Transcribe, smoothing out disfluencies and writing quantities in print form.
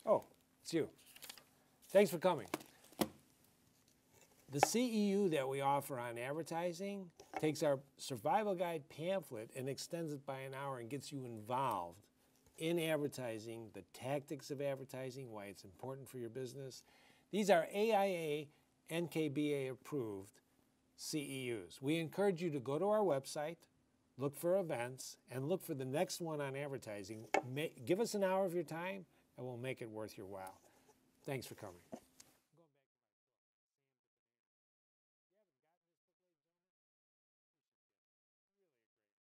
Oh, it's you. Thanks for coming. The CEU that we offer on advertising takes our survival guide pamphlet and extends it by an hour and gets you involved in advertising, the tactics of advertising, why it's important for your business. These are AIA, NKBA approved CEUs. We encourage you to go to our website, look for events, and look for the next one on advertising. Give us an hour of your time, and we'll make it worth your while. Thanks for coming.